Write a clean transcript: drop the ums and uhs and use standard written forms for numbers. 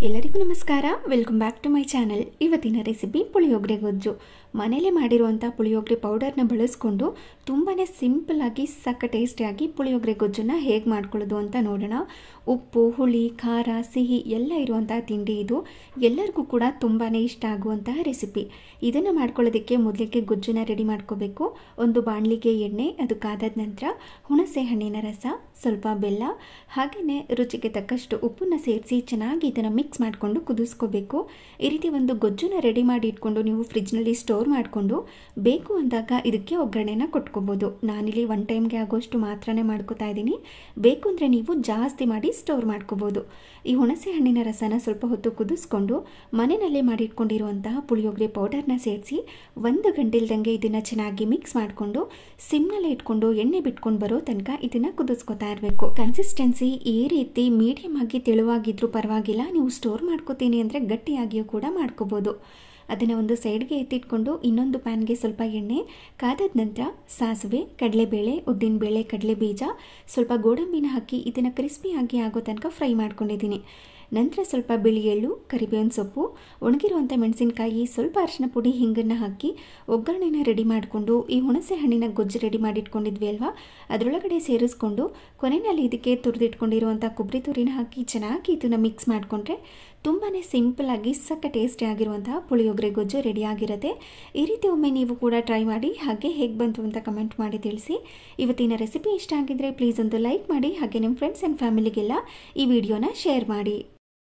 ಎಲ್ಲರಿಗೂ ನಮಸ್ಕಾರ. Welcome back to my channel. ಇವತ್ತಿನ ರೆಸಿಪಿ ಪುಳಿಯೋಗರೆ ಗೊಜ್ಜು. ಮನೇಲೆ ಮಾಡಿರುವಂಥ ಪುಳಿಯೋಗರೆ ಪೌಡರ್ನ ಬಳಸ್ಕೊಂಡು ತುಂಬಾ ಸಿಂಪಲ್ಲಾಗಿ ಸಕ್ಕ ಟೇಸ್ಟಿಯಾಗಿ ಪುಳಿಯೋಗರೆ ಗೊಜ್ಜನ್ನು ಹೇಗೆ ಮಾಡ್ಕೊಳ್ಳೋದು ಅಂತ ನೋಡೋಣ. ಉಪ್ಪು, ಹುಳಿ, ಖಾರ, ಸಿಹಿ ಎಲ್ಲ ಇರುವಂಥ ತಿಂಡಿ ಇದು. ಎಲ್ಲರಿಗೂ ಕೂಡ ತುಂಬಾ ಇಷ್ಟ ಆಗುವಂತಹ ರೆಸಿಪಿ. ಇದನ್ನು ಮಾಡ್ಕೊಳ್ಳೋದಕ್ಕೆ ಮೊದಲಿಗೆ ಗೊಜ್ಜನ್ನು ರೆಡಿ ಮಾಡ್ಕೋಬೇಕು. ಒಂದು ಬಾಣಲಿಗೆ ಎಣ್ಣೆ, ಅದು ಕಾದಾದ ನಂತರ ಹುಣಸೆ ಹಣ್ಣಿನ ರಸ, ಸ್ವಲ್ಪ ಬೆಲ್ಲ, ಹಾಗೆಯೇ ರುಚಿಗೆ ತಕ್ಕಷ್ಟು ಉಪ್ಪನ್ನು ಸೇರಿಸಿ ಚೆನ್ನಾಗಿ ಇದನ್ನು ಮಿಕ್ಸ್ ಮಾಡಿಕೊಂಡು ಕುದಿಸ್ಕೋಬೇಕು. ಈ ರೀತಿ ಒಂದು ಗೊಜ್ಜನ್ನು ರೆಡಿ ಮಾಡಿ ಇಟ್ಕೊಂಡು ನೀವು ಫ್ರಿಜ್ನಲ್ಲಿ ಸ್ಟೋರ್ ಮಾಡಿಕೊಂಡು ಬೇಕು ಅಂದಾಗ ಇದಕ್ಕೆ ಒಗ್ಗರಣೆನ ಕೊಟ್ಕೋಬೋದು. ನಾನಿಲ್ಲಿ ಒನ್ ಟೈಮ್ಗೆ ಆಗೋಷ್ಟು ಮಾತ್ರನೇ ಮಾಡ್ಕೋತಾ ಇದ್ದೀನಿ. ಬೇಕು ಅಂದರೆ ನೀವು ಜಾಸ್ತಿ ಮಾಡಿ ಸ್ಟೋರ್ ಮಾಡ್ಕೋಬೋದು. ಈ ಹುಣಸೆ ಹಣ್ಣಿನ ರಸನ ಸ್ವಲ್ಪ ಹೊತ್ತು ಕುದಿಸ್ಕೊಂಡು ಮನೆಯಲ್ಲೇ ಮಾಡಿಟ್ಕೊಂಡಿರುವಂತಹ ಪುಳಿಯೋಗರೆ ಪೌಡರ್ನ ಸೇರಿಸಿ 1 ಗಂಟೆ ಇಲ್ದಂಗೆ ಇದನ್ನು ಚೆನ್ನಾಗಿ ಮಿಕ್ಸ್ ಮಾಡಿಕೊಂಡು ಸಿಮ್ನಲ್ಲೇ ಇಟ್ಕೊಂಡು ಎಣ್ಣೆ ಬಿಟ್ಕೊಂಡು ಬರೋ ತನಕ ಇದನ್ನು ಕುದಿಸ್ಕೊತಾ ಇರಬೇಕು. ಕನ್ಸಿಸ್ಟೆನ್ಸಿ ಈ ರೀತಿ ಮೀಡಿಯಮ್ ಆಗಿ ತೆಳುವಾಗಿದ್ರೂ ಪರವಾಗಿಲ್ಲ. ನೀವು ಸ್ಟೋರ್ ಮಾಡ್ಕೋತೀನಿ ಅಂದರೆ ಗಟ್ಟಿಯಾಗಿಯೂ ಕೂಡ ಮಾಡ್ಕೋಬೋದು. ಅದನ್ನು ಒಂದು ಸೈಡ್ಗೆ ಎತ್ತಿಟ್ಕೊಂಡು ಇನ್ನೊಂದು ಪ್ಯಾನ್ಗೆ ಸ್ವಲ್ಪ ಎಣ್ಣೆ ಕಾದಾದ ನಂತರ ಸಾಸಿವೆ, ಕಡಲೆಬೇಳೆ, ಉದ್ದಿನಬೇಳೆ, ಕಡಲೆಬೀಜ, ಸ್ವಲ್ಪ ಗೋಡಂಬಿನ ಹಾಕಿ ಇದನ್ನು ಕ್ರಿಸ್ಪಿಯಾಗಿ ಆಗೋ ತನಕ ಫ್ರೈ ಮಾಡ್ಕೊಂಡಿದ್ದೀನಿ. ನಂತರ ಸ್ವಲ್ಪ ಬಿಳಿ ಎಳ್ಳು, ಕರಿಬೇವಿನ ಸೊಪ್ಪು, ಒಣಗಿರುವಂಥ ಮೆಣಸಿನಕಾಯಿ, ಸ್ವಲ್ಪ ಅರಿಶಿನ ಪುಡಿ, ಹಿಂಗನ್ನು ಹಾಕಿ ಒಗ್ಗರಣೆನ ರೆಡಿ ಮಾಡಿಕೊಂಡು ಈ ಹುಣಸೆ ಹಣ್ಣಿನ ಗೊಜ್ಜು ರೆಡಿ ಮಾಡಿಟ್ಕೊಂಡಿದ್ವಿ ಅಲ್ವಾ, ಅದರೊಳಗಡೆ ಸೇರಿಸ್ಕೊಂಡು ಕೊನೆಯಲ್ಲಿ ಇದಕ್ಕೆ ತುರಿದಿಟ್ಕೊಂಡಿರುವಂಥ ಕೊಬ್ಬರಿ ತುರಿನ ಹಾಕಿ ಚೆನ್ನಾಗಿ ಇದನ್ನು ಮಿಕ್ಸ್ ಮಾಡಿಕೊಂಡ್ರೆ ತುಂಬಾ ಸಿಂಪಲ್ಲಾಗಿ ಸಕ್ಕ ಟೇಸ್ಟಿ ಆಗಿರುವಂತಹ ಪುಳಿಯೋಗರೆ ಗೊಜ್ಜು ರೆಡಿಯಾಗಿರುತ್ತೆ. ಈ ರೀತಿ ಒಮ್ಮೆ ನೀವು ಕೂಡ ಟ್ರೈ ಮಾಡಿ, ಹಾಗೆ ಹೇಗೆ ಬಂತು ಅಂತ ಕಮೆಂಟ್ ಮಾಡಿ ತಿಳಿಸಿ. ಇವತ್ತಿನ ರೆಸಿಪಿ ಇಷ್ಟ ಆಗಿದ್ರೆ ಪ್ಲೀಸ್ ಒಂದು ಲೈಕ್ ಮಾಡಿ, ಹಾಗೆ ನಿಮ್ಮ ಫ್ರೆಂಡ್ಸ್ ಆ್ಯಂಡ್ ಫ್ಯಾಮಿಲಿಗೆಲ್ಲ ಈ ವಿಡಿಯೋನ ಶೇರ್ ಮಾಡಿ.